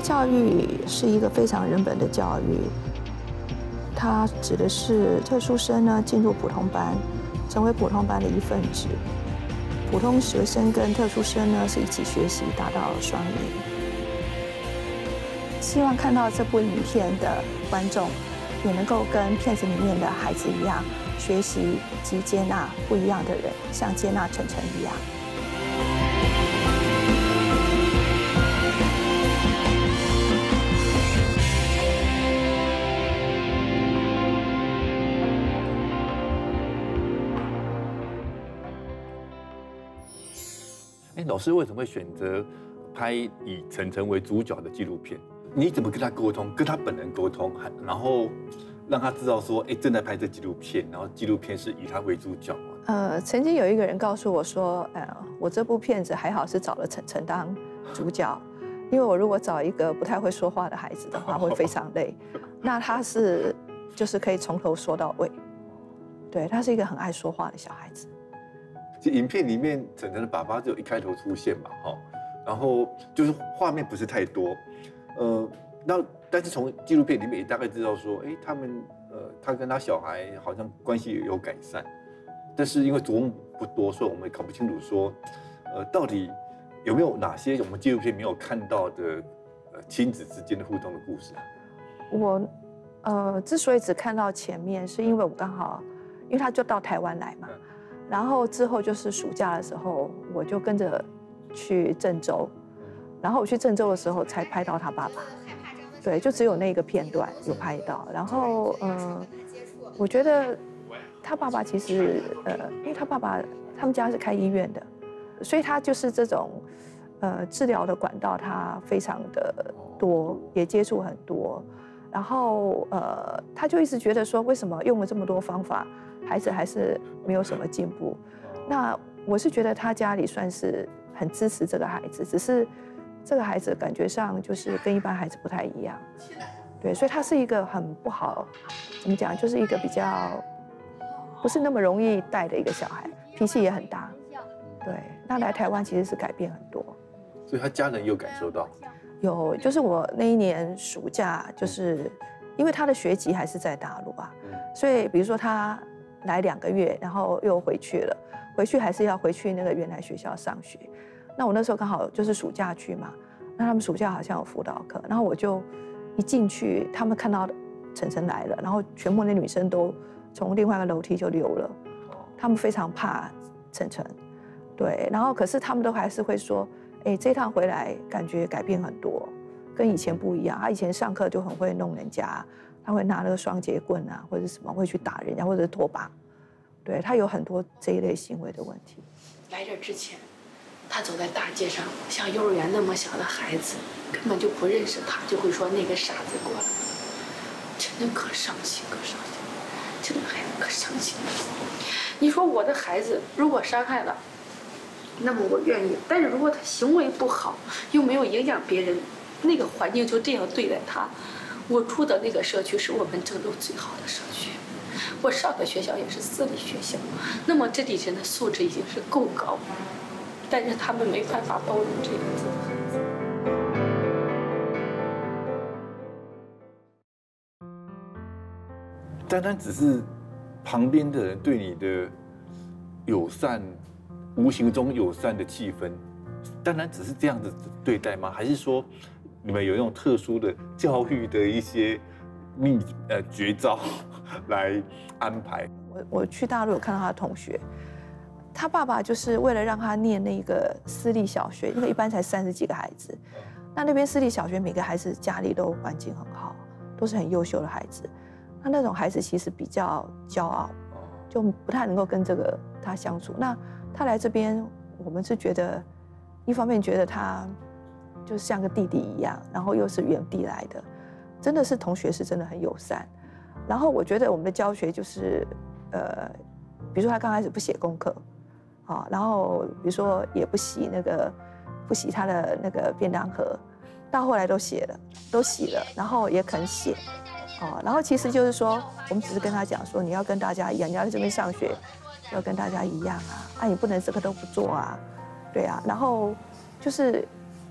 教育是一个非常人本的教育，它指的是特殊生呢进入普通班，成为普通班的一份子。普通学生跟特殊生呢是一起学习，达到双赢。希望看到这部影片的观众，也能够跟片子里面的孩子一样，学习及接纳不一样的人，像接纳晨晨一样。 老师为什么会选择拍以晨晨为主角的纪录片？你怎么跟他沟通？跟他本人沟通，然后让他知道说，正在拍这纪录片，然后纪录片是以他为主角。 曾经有一个人告诉我说，我这部片子还好是找了晨晨当主角，因为我如果找一个不太会说话的孩子的话，会非常累。那他就是可以从头说到尾，对他是一个很爱说话的小孩子。 其实影片里面晨晨的爸爸只有一开头出现嘛，然后就是画面不是太多，但是从纪录片里面也大概知道说，他们他跟他小孩好像关系有改善，但是因为琢磨不多，所以我们也搞不清楚说，到底有没有哪些我们纪录片没有看到的亲子之间的互动的故事。 我之所以只看到前面，是因为我刚好，因为他就到台湾来嘛。然后之后就是暑假的时候，我就跟着去郑州，然后我去郑州的时候才拍到他爸爸，对，就只有那个片段有拍到。然后我觉得他爸爸其实因为他爸爸他们家是开医院的，所以他就是这种治疗的管道他非常的多，也接触很多。然后他就一直觉得说，为什么用了这么多方法，孩子还是没有什么进步？那我是觉得他家里算是很支持这个孩子，只是这个孩子感觉上就是跟一般孩子不太一样，对，所以他是一个很不好，怎么讲，就是一个比较不是那么容易带的一个小孩，脾气也很大，对。那来台湾其实是改变很多， 所以他家人有感受到。 有，就是我那一年暑假，就是因为他的学籍还是在大陆啊，所以比如说他来2个月，然后又回去了，回去还是要回去那个原来学校上学。那我那时候刚好就是暑假去嘛，那他们暑假好像有辅导课，然后我就一进去，他们看到晨晨来了，然后全部那女生都从另外一个楼梯就溜了，他们非常怕晨晨，对，然后可是他们都还是会说。这趟回来感觉改变很多，跟以前不一样。他以前上课就很会弄人家，他会拿那个双节棍啊，或者什么会去打人家，或者是拖把。对，他有很多这一类行为的问题。 来这之前，他走在大街上，像幼儿园那么小的孩子，根本就不认识他，就会说那个傻子过来。真的可伤心，可伤心，这个孩子可伤心了。你说我的孩子如果伤害了。那么我愿意，但是如果他行为不好，又没有影响别人，那个环境就这样对待他。我住的那个社区是我们郑州最好的社区，我上的学校也是私立学校，那么这里人的素质已经是够高，但是他们没办法包容这样子的孩子。 单单只是旁边的人对你的友善。无形中友善的气氛，当然只是这样子对待吗？还是说你们有那种特殊的教育的一些绝招来安排？ 我去大陆有看到他的同学，他爸爸就是为了让他念那个私立小学，因为一般才30几个孩子，那边私立小学每个孩子家里都环境很好，都是很优秀的孩子，那种孩子其实比较骄傲，就不太能够跟他相处。那他来这边，我们是觉得，一方面觉得他就像个弟弟一样，然后又是远地来的，真的是同学是真的很友善。然后我觉得我们的教学就是，比如说他刚开始不写功课，然后比如说也不洗他的那个便当盒，到后来都洗了，然后也肯写，然后其实就是说，我们只是跟他讲说，你要跟大家一样，你要在这边上学。要跟大家一样啊，你不能这个都不做啊，对啊，然后就是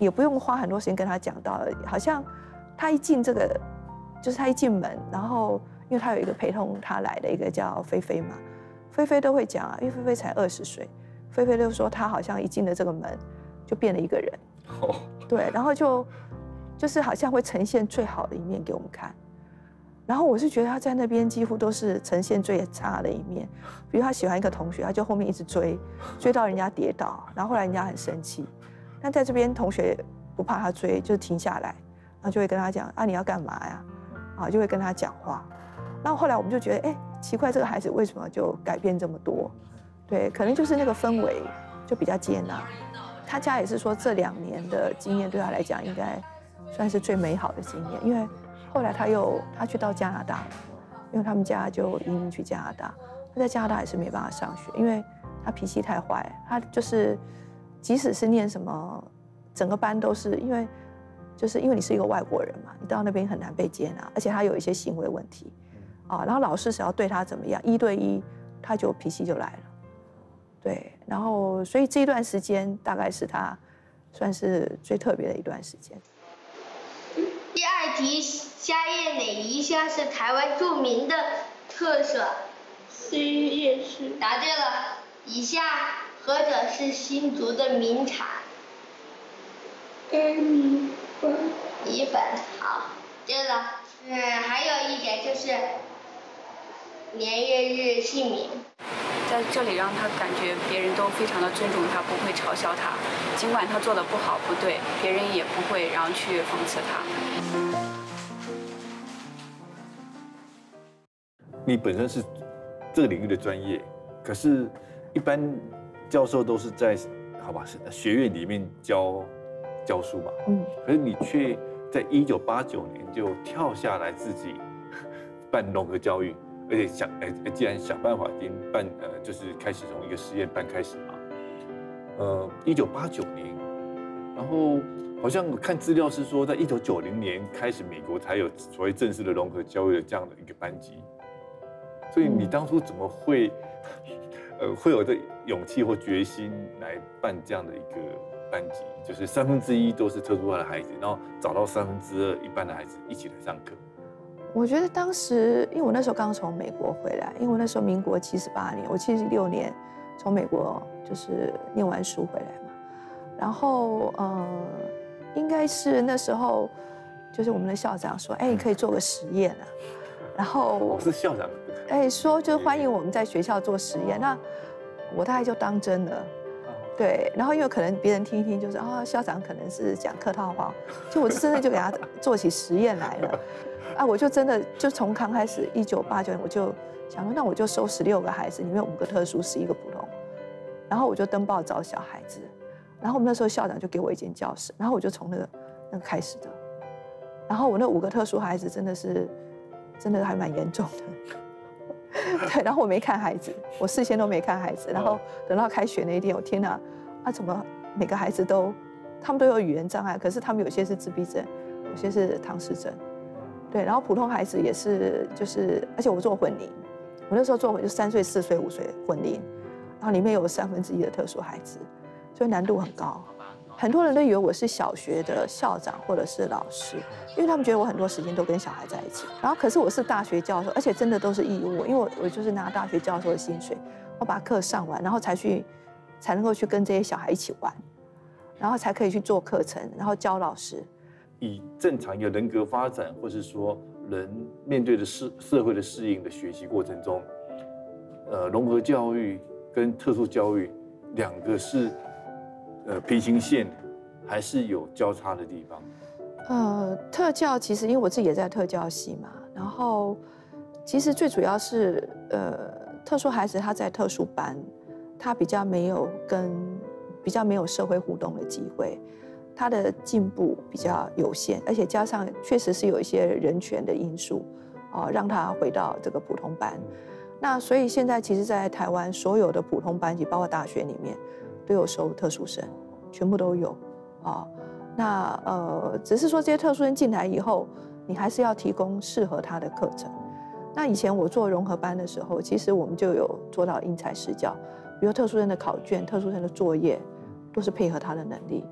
也不用花很多时间跟他讲到，好像他一进这个，就是他一进门，然后因为他有一个陪同他来的一个叫菲菲嘛，菲菲都会讲啊，因为菲菲才20岁，菲菲就说他好像一进了这个门就变了一个人，对，然后就是好像会呈现最好的一面给我们看。然后我是觉得他在那边几乎都是呈现最差的一面，比如他喜欢一个同学，他就后面一直追到人家跌倒，然后后来人家很生气。但在这边同学不怕他追，就停下来，然后就会跟他讲啊你要干嘛呀？啊就会跟他讲话。然后后来我们就觉得哎奇怪，这个孩子为什么就改变这么多？对，可能就是那个氛围就比较接纳。他家也是说这2年的经验对他来讲应该算是最美好的经验，因为后来他去到加拿大了，因为他们家就移民去加拿大。他在加拿大也是没办法上学，因为他脾气太坏。他就是即使是念什么，整个班都是因为你是一个外国人嘛，你到那边很难被接纳，而且他有一些行为问题啊。然后老师只要对他怎么样，1对1，他就脾气就来了。对，然后所以这一段时间大概是他算是最特别的一段时间。 第2题，下列哪一项是台湾著名的特色？ 十一夜市。 答对了。以下何者是新竹的名产？ 米粉。 米粉，好，对了。还有一点就是年月日姓名。 在这里让他感觉别人都非常的尊重他，不会嘲笑他，尽管他做的不好不对，别人也不会然后去讽刺他。 你本身是这个领域的专业，可是一般教授都是在学院里面教书嘛，可是你却在1989年就跳下来自己办融合教育。而且既然想办法已经办就是开始从一个实验班开始嘛，1989年，然后好像看资料是说，在1990年开始，美国才有所谓正式的融合教育的这样的一个班级。所以你当初怎么会有这勇气或决心来办这样的一个班级？就是1/3都是特殊化的孩子，然后找到2/3一般的孩子一起来上课。 我觉得当时，因为我那时候刚从美国回来，因为我那时候民国78年，我76年从美国就是念完书回来嘛，然后应该是那时候就是我们的校长说，哎，你可以做个实验啊，然后我是校长， 哎，说就欢迎我们在学校做实验，那我大概就当真了。对，然后因为可能别人听一听，就是校长可能是讲客套话，就我真的就给他做起实验来了。我就真的就从刚开始1989年，我就想说，那我就收16个孩子，里面5个特殊，11个普通，然后我就登报找小孩子，然后我们那时候校长就给我一间教室，然后我就从那个开始的，然后我那5个特殊孩子真的还蛮严重的，对，然后我没看孩子，我事先都没看孩子，然后等到开学那一天，我天哪，怎么每个孩子他们都有语言障碍，可是他们有些是自闭症，有些是唐氏症。对，然后普通孩子也是，而且我做混龄，我那时候做就3岁、4岁、5岁混龄，然后里面有1/3的特殊孩子，所以难度很高。很多人都以为我是小学的校长或者是老师，因为他们觉得我很多时间都跟小孩在一起。然后可是我是大学教授，而且真的都是义务，因为我就是拿大学教授的薪水，我把课上完，然后才能够去跟这些小孩一起玩，然后才可以去做课程，然后教老师。 以正常一个人格发展，或是说人面对的社会的适应的学习过程中，融合教育跟特殊教育2个是平行线，还是有交叉的地方？ 特教其实因为我自己也在特教系嘛，然后其实最主要是特殊孩子他在特殊班，他比较没有社会互动的机会。他的进步比较有限，而且加上确实是有一些人权的因素，让他回到这个普通班。那所以现在其实，在台湾所有的普通班级，包括大学里面，都有收特殊生，全部都有。那只是说这些特殊生进来以后，你还是要提供适合他的课程。那以前我做融合班的时候，其实我们就有做到因材施教，比如特殊生的考卷、特殊生的作业，都是配合他的能力。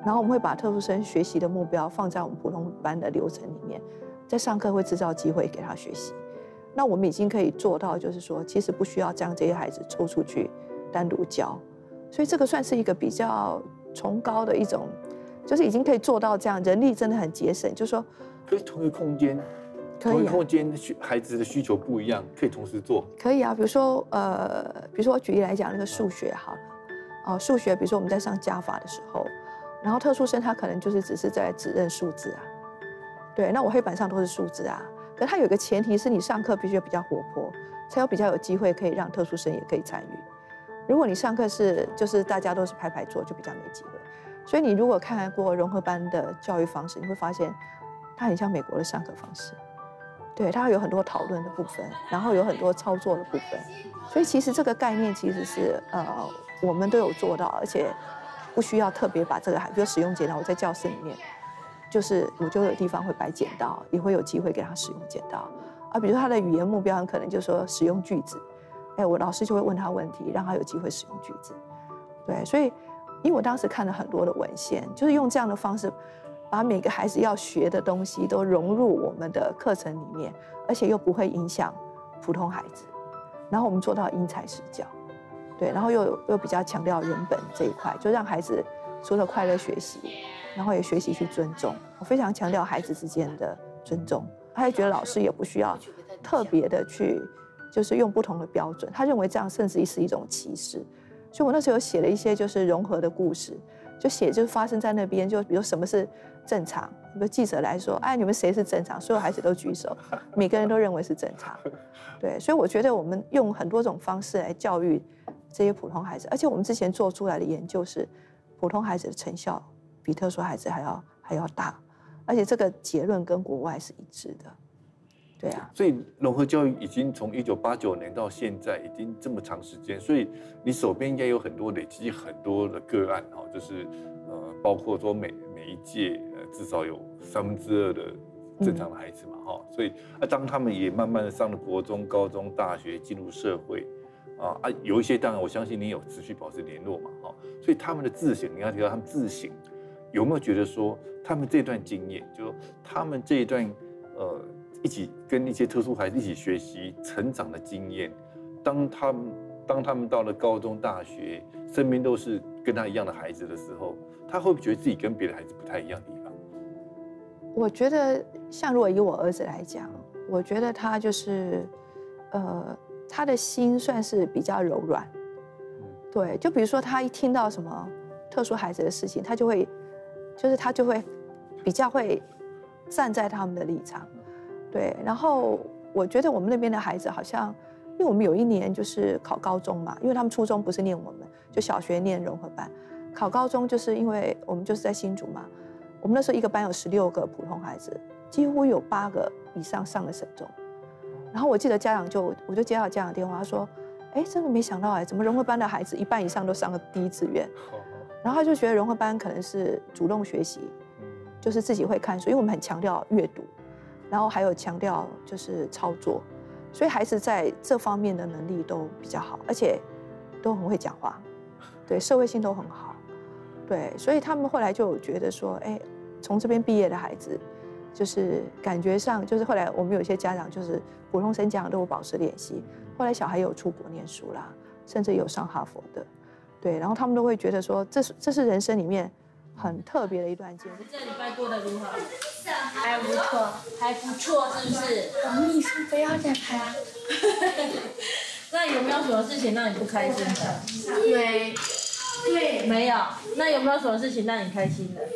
然后我们会把特殊生学习的目标放在我们普通班的流程里面，在上课会制造机会给他学习。那我们已经可以做到，就是说，其实不需要将这些孩子抽出去单独教，所以这个算是一个比较崇高的一种，就是已经可以做到这样，人力真的很节省，就是说， 可是同一个空间，同一个空间孩子的需求不一样，可以同时做。 可以啊，比如说我举例来讲，那个数学好了，数学，比如说我们在上加法的时候，然后特殊生他可能就是只是在指认数字啊，对，那我黑板上都是数字啊，可是他有一个前提是你上课必须比较活泼，才有比较有机会可以让特殊生也可以参与。如果你上课就是大家都是排坐，就比较没机会。所以你如果看过融合班的教育方式，你会发现它很像美国的上课方式，对，它有很多讨论的部分，然后有很多操作的部分。所以其实这个概念其实是我们都有做到，而且不需要特别把这个比如使用剪刀，我在教室里面，就是我就有地方会摆剪刀，也会有机会给他使用剪刀。啊，比如他的语言目标很可能就是说使用句子，我老师就会问他问题，让他有机会使用句子。对，所以因为我当时看了很多的文献，就是用这样的方式，把每个孩子要学的东西都融入我们的课程里面，而且又不会影响普通孩子。然后我们做到因材施教，对，然后又比较强调人本这一块，就让孩子除了快乐学习，然后也学习去尊重。我非常强调孩子之间的尊重，他也觉得老师也不需要特别的去，就是用不同的标准，他认为这样甚至是一种歧视。所以我那时候写了一些就是融合的故事，就是发生在那边，就比如什么是正常，比如记者来说，哎，你们谁是正常？所有孩子都举手，每个人都认为是正常。对，所以我觉得我们用很多种方式来教育这些普通孩子，而且我们之前做出来的研究是，普通孩子的成效比特殊孩子还要大，而且这个结论跟国外是一致的。对啊， 所以融合教育已经从1989年到现在已经这么长时间，所以你手边应该有很多累积很多的个案哈，就是包括说每一届至少有2/3的正常的孩子嘛哈，所以当他们也慢慢的上了国中、高中、大学，进入社会有一些当然我相信你有持续保持联络嘛哈，所以他们的自省，你要提到他们自省，有没有觉得说他们这段经验，就他们这一段一起跟一些特殊孩子一起学习成长的经验，当他们到了高中、大学，身边都是跟他一样的孩子的时候，他会不会觉得自己跟别的孩子不太一样的地方？ 我觉得，像如果以我儿子来讲，我觉得他就是，他的心算是比较柔软。对，就比如说他一听到什么特殊孩子的事情，他就会比较会站在他们的立场。对，然后我觉得我们那边的孩子好像，因为我们有一年就是考高中嘛，因为他们初中不是念我们，就小学念融合班，考高中就是因为我们就是在新竹嘛，我们那时候一个班有16个普通孩子，几乎有8个以上上了省中。然后我记得我就接到家长电话，他说，哎，真的没想到怎么融合班的孩子1半以上都上了第1志愿，然后他就觉得融合班可能是主动学习，就是自己会看书，因为我们很强调阅读。然后还有强调就是操作，所以孩子在这方面的能力都比较好，而且都很会讲话，对，社会性都很好，对，所以他们后来就有觉得说，哎，从这边毕业的孩子，就是感觉上就是后来我们有些家长就是普通生家长都有保持联系，后来小孩有出国念书啦，甚至有上哈佛的，对，然后他们都会觉得说，这是人生里面很特别的一段经历。 这礼拜过得如何？ 还不错， 还不错，是不是？ 王秘书不要再拍。 那有没有什么事情让你不开心的？没有。那有没有什么事情让你开心的？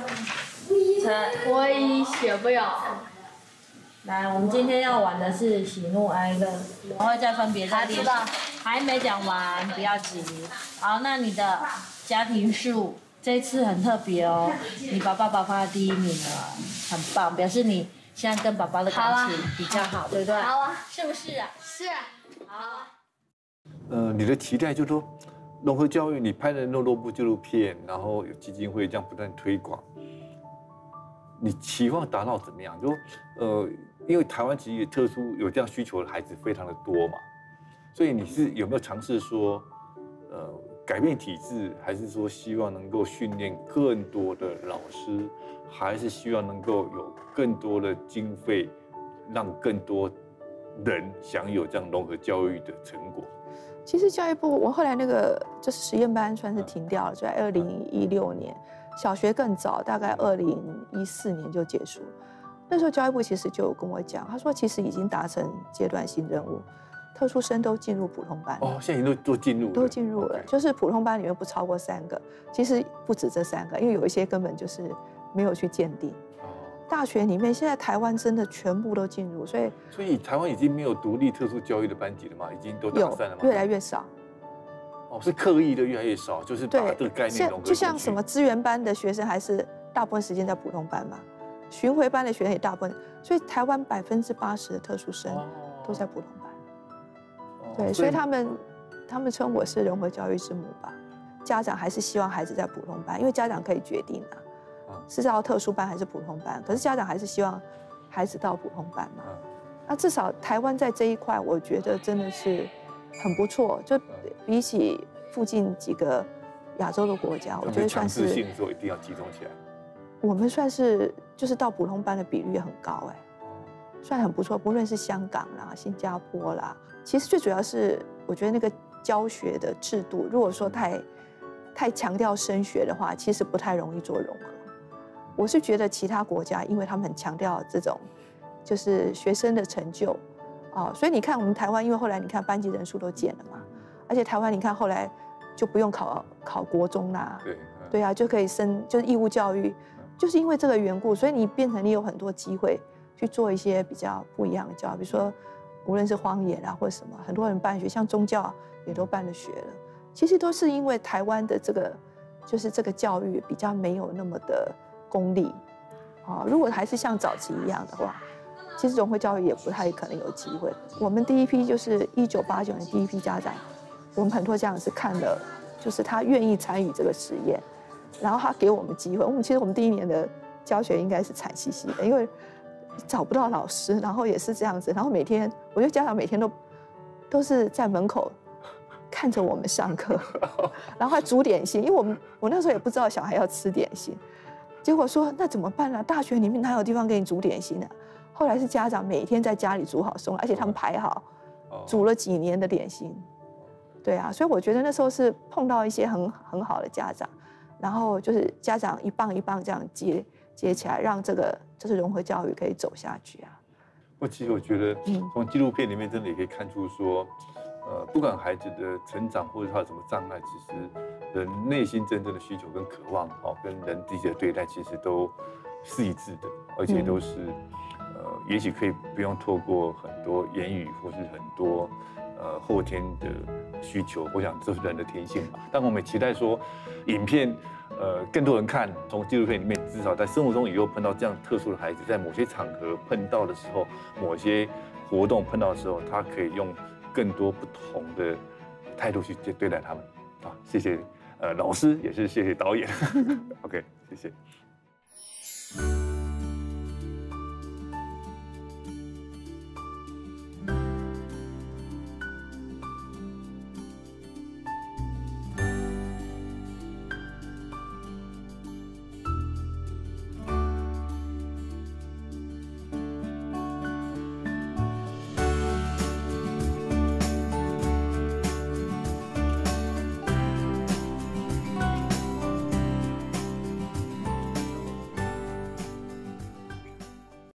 我也写不了。 来，我们今天要玩的是喜怒哀乐，然后再分别再练习。还没讲完，不要急。好，那你的家庭数这次很特别哦，你把爸爸放在第1名了，很棒，表示你现在跟爸爸的感情比较好，对不对？ 好啊， 是不是啊？ 是啊，好啊。你的期待就是说，融合教育你拍的那么多部纪录片，然后有基金会这样不断推广，你期望达到怎么样？就因为台湾其实特殊有这样需求的孩子非常的多嘛，所以你是有没有尝试说， 改变体制，还是说希望能够训练更多的老师，还是希望能够有更多的经费，让更多人享有这样融合教育的成果？ 其实教育部，我后来那个就是实验班算是停掉了，就在2016年，小学更早，大概2014年就结束。那时候教育部其实就有跟我讲，他说其实已经达成阶段性任务，特殊生都进入普通班。 哦，现在都进入了， 都进入了，就是普通班里面不超过3个，其实不止这3个，因为有一些根本就是没有去鉴定。大学里面现在台湾真的全部都进入，所以台湾已经没有独立特殊教育的班级了吗？已经都打散了吗？ 越来越少。 哦，是刻意的越来越少，就是把这个概念融合进去。 就像什么资源班的学生，还是大部分时间在普通班嘛，巡回班的学生也大部分，所以台湾80%的特殊生都在普通班。对，所以他们称我是融合教育之母吧。家长还是希望孩子在普通班，因为家长可以决定啊。是到特殊班还是普通班？可是家长还是希望孩子到普通班嘛。那至少台湾在这一块，我觉得真的是很不错。就比起附近几个亚洲的国家，我觉得算是。强制性的时候一定要集中起来。 我们算是就是到普通班的比率很高哎，算很不错。不论是香港啦、新加坡啦，其实最主要是我觉得那个教学的制度，如果说太强调升学的话，其实不太容易做融合。我是觉得其他国家，因为他们很强调这种，就是学生的成就，所以你看我们台湾，因为后来你看班级人数都减了嘛，而且台湾你看后来就不用考国中啦，对啊，就可以升，就是义务教育，就是因为这个缘故，所以你变成你有很多机会去做一些比较不一样的教育，比如说无论是荒野啊或者什么，很多人办学，像宗教也都办了学了，其实都是因为台湾的这个就是这个教育比较没有那么的公立，如果还是像早期一样的话，其实融合教育也不太可能有机会。我们第一批就是1989年第一批家长，我们很多家长是看了，就是他愿意参与这个实验，然后他给我们机会。其实我们第1年的教学应该是惨兮兮的，因为找不到老师，然后也是这样子，然后每天我觉得家长每天都是在门口看着我们上课，然后还煮点心，因为我那时候也不知道小孩要吃点心。结果说那怎么办呢？大学里面哪有地方给你煮点心呢？后来是家长每天在家里煮好送来，而且他们排好，煮了几年的点心。对啊，所以我觉得那时候是碰到一些很好的家长，然后就是家长一棒一棒这样接起来，让这个就是融合教育可以走下去啊。 其实我觉得从纪录片里面真的也可以看出说，不管孩子的成长或者他有什么障碍，其实人内心真正的需求跟渴望，跟人自己的对待，其实都是一致的，而且都是，也许可以不用透过很多言语或是很多后天的需求，我想这是人的天性吧。但我们也期待说，影片更多人看，从纪录片里面至少在生活中以后碰到这样特殊的孩子，在某些场合碰到的时候，某些活动碰到的时候，他可以用更多不同的态度去对待他们。谢谢老师，也是谢谢导演。OK， 谢谢。